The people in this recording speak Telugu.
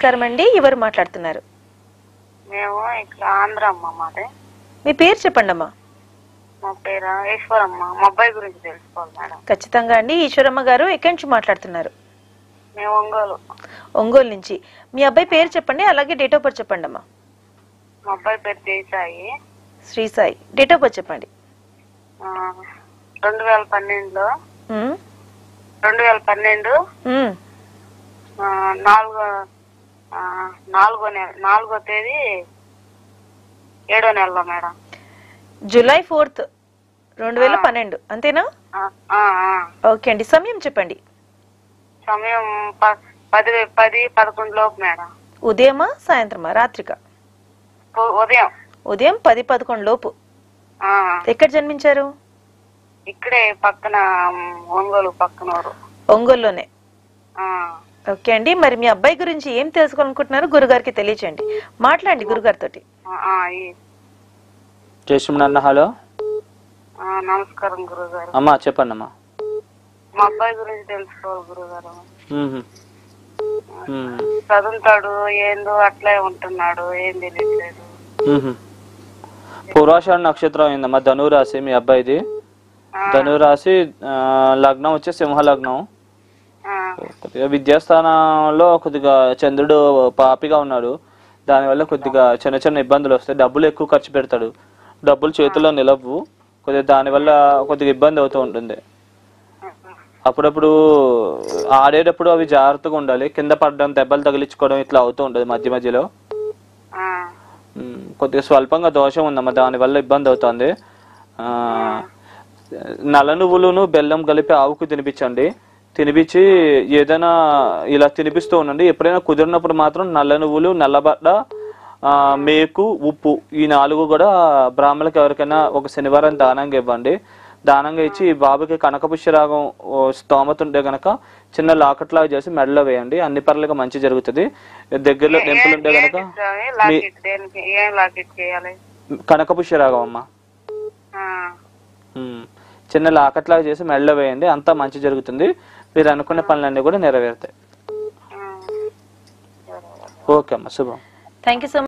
నమస్కారం అండి. ఎవరు మాట్లాడుతున్నారు? మేము ఇక్కడ ఆంధ్ర అమ్మ మాది. మీ పేరు చెప్పండి అమ్మా. మా పేరు ఈశ్వరమ్మ. మా అబ్బాయి గురించి తెలుసుకోవాలి మేడం. ఖచ్చితంగా అండి. ఈశ్వరమ్మ గారు ఎక్కడి నుంచి మాట్లాడుతున్నారు? మేము ఒంగోలు. ఒంగోలు నుంచి. మీ అబ్బాయి పేరు చెప్పండి, అలాగే డేట్ ఆఫ్ బర్త్ చెప్పండి అమ్మా. మా అబ్బాయి పేరు Srisai. Srisai. Date of birth చెప్పండి. 2012 4వ తేదీ 7వ నెలలో మేడం. జూలై 4th 2012 అంతేనా? ఓకే అండి. సమయం చెప్పండి. సమయం 10-11 లోపు మేడం. ఉదయమా సాయంత్రమా రాత్రికా? ఉదయం 10-11 లోపు. ఎక్కడ జన్మించారు? ఇక్కడే పక్కన ఒంగోలు పక్కన. ఒంగోలులోనే. ఓకే అండి. మరి మీ అబ్బాయి గురించి ఏం తెలుసుకోవాలనుకుంటున్నారు గురుగారికి తెలియచేయండి. మాట్లాడండి గురుగారితో. జయశ్రీమన్న. హలో, నమస్కారం గురుగారు. అమ్మా చెప్పండి అమ్మా. మా అబ్బాయి గురించి తెలుసుకోవాలి గురుగారు. చదువుతాడు ఏందో అట్లే ఉంటున్నాడు, ఏం తెలియట్లేదు. పూర్వాషాఢ నక్షత్రం అయిందమ్మా. ధనురాశి మీ అబ్బాయిది. ధనురాశి, లగ్నం వచ్చి సింహ లగ్నం. కొద్దిగా విద్యాస్థానంలో కొద్దిగా చంద్రుడు పాపిగా ఉన్నాడు. దానివల్ల కొద్దిగా చిన్న చిన్న ఇబ్బందులు వస్తాయి. డబ్బులు ఎక్కువ ఖర్చు పెడతాడు, డబ్బులు చేతుల్లో నిలవు. కొద్దిగా దానివల్ల కొద్దిగా ఇబ్బంది అవుతూ ఉంటుంది. అప్పుడప్పుడు ఆడేటప్పుడు అవి జాగ్రత్తగా ఉండాలి. కింద పడడం, దెబ్బలు తగిలించుకోవడం ఇట్లా అవుతూ ఉంటుంది మధ్య మధ్యలో. కొద్దిగా స్వల్పంగా దోషం ఉందమ్మా, దానివల్ల ఇబ్బంది అవుతుంది. నల్ల నువ్వులను బెల్లం కలిపి ఆవుకు తినిపించండి. తినిపించి ఏదైనా ఇలా తినిపిస్తూ ఉండండి. ఎప్పుడైనా కుదిరినప్పుడు మాత్రం నల్ల నువ్వులు, నల్లబడ్డ, మేకు, ఉప్పు ఈ 4 కూడా బ్రాహ్మణులకు ఎవరికైనా ఒక శనివారం దానంగా ఇవ్వండి. దానంగా ఇచ్చి బాబుకి కనకపుష్యరాగం స్తోమత ఉంటే గనక చిన్న లాకెట్లాగా చేసి మెడలో వేయండి. అన్ని పర్లుగా మంచి జరుగుతుంది. దగ్గరలో టెంపుల్ ఉంటే గనక కనకపుష్యరాగం అమ్మా చిన్న లాకెట్లాగా చేసి మెడలో వేయండి. అంతా మంచి జరుగుతుంది. మీరు అనుకునే పనులన్నీ కూడా నెరవేరుతాయి. ఓకే అమ్మా, శుభం. Thank you so much.